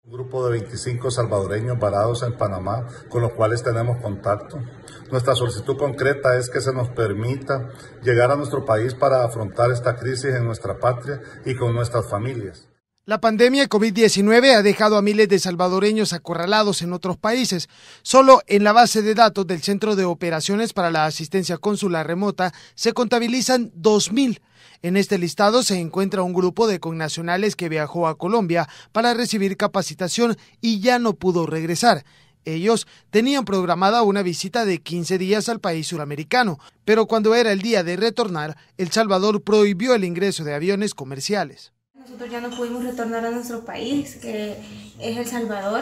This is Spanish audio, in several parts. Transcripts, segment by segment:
Un grupo de 25 salvadoreños varados en Panamá con los cuales tenemos contacto. Nuestra solicitud concreta es que se nos permita llegar a nuestro país para afrontar esta crisis en nuestra patria y con nuestras familias. La pandemia COVID-19 ha dejado a miles de salvadoreños acorralados en otros países. Solo en la base de datos del Centro de Operaciones para la Asistencia Consular Remota se contabilizan 2.000. En este listado se encuentra un grupo de connacionales que viajó a Colombia para recibir capacitación y ya no pudo regresar. Ellos tenían programada una visita de 15 días al país suramericano, pero cuando era el día de retornar, El Salvador prohibió el ingreso de aviones comerciales. Nosotros ya no pudimos retornar a nuestro país, que es El Salvador.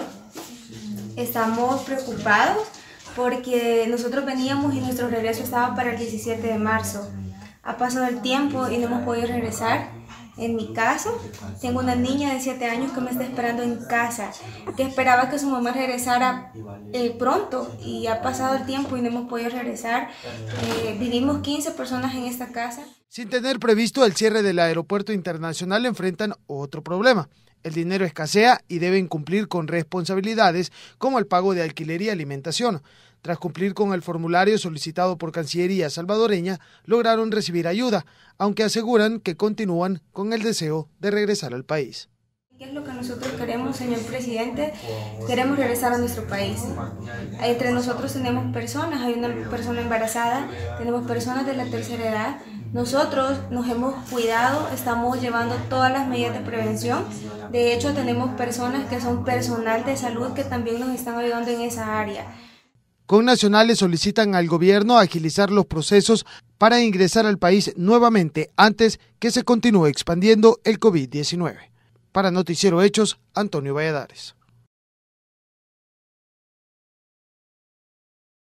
Estamos preocupados porque nosotros veníamos y nuestro regreso estaba para el 17 de marzo. Ha pasado el tiempo y no hemos podido regresar. En mi caso, tengo una niña de 7 años que me está esperando en casa, que esperaba que su mamá regresara pronto y ha pasado el tiempo y no hemos podido regresar. Vivimos 15 personas en esta casa. Sin tener previsto el cierre del aeropuerto internacional, enfrentan otro problema. El dinero escasea y deben cumplir con responsabilidades como el pago de alquiler y alimentación. Tras cumplir con el formulario solicitado por Cancillería salvadoreña, lograron recibir ayuda, aunque aseguran que continúan con el deseo de regresar al país. ¿Qué es lo que nosotros queremos, señor presidente? Queremos regresar a nuestro país. Entre nosotros tenemos personas, hay una persona embarazada, tenemos personas de la tercera edad. Nosotros nos hemos cuidado, estamos llevando todas las medidas de prevención. De hecho, tenemos personas que son personal de salud que también nos están ayudando en esa área. Connacionales solicitan al gobierno agilizar los procesos para ingresar al país nuevamente antes que se continúe expandiendo el COVID-19. Para Noticiero Hechos, Antonio Valladares.